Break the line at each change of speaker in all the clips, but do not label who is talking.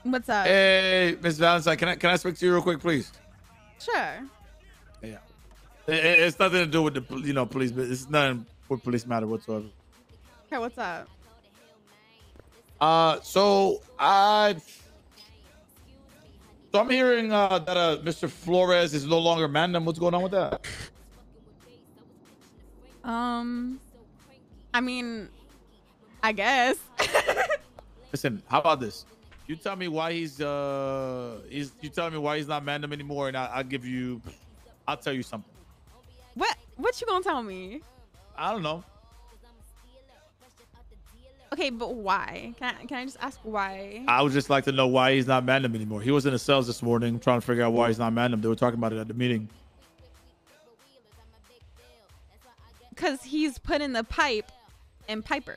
What's up?
Hey, Miss Valentine, can I speak to you real quick, please?
Sure.
Yeah. It's nothing to do with the police, but it's nothing with police matter whatsoever.
Okay, what's up?
So I'm hearing that Mr. Flores is no longer Mandem. What's going on with that?
I mean, I guess.
Listen, how about this? You tell me why he's you tell me why he's not Mandem anymore, and I'll tell you something.
What you gonna tell me?
I don't know.
Okay, but why? Can I just ask why?
I would just like to know why he's not Mandem anymore. He was in the cells this morning trying to figure out why he's not Mandem. They were talking about it at the meeting.
Cause he's put in the pipe and Piper.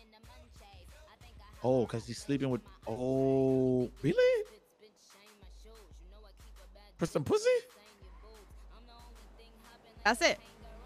Oh, because he's sleeping with. Oh, really? For some pussy?
That's it.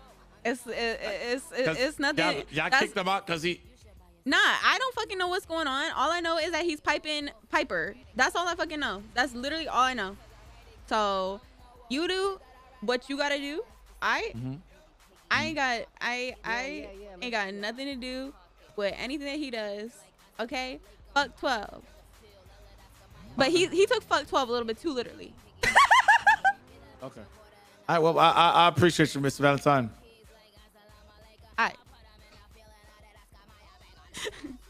It's nothing.
Y'all kicked him out because he.
Nah, I don't fucking know what's going on. All I know is that he's piping Piper. That's all I fucking know. That's literally all I know. So, you do what you gotta do. I ain't got ain't got nothing to do with anything that he does. Okay, fuck 12. But he took fuck 12 a little bit too literally.
Okay. All right. Well, I appreciate you, Mr. Valentine.
All right.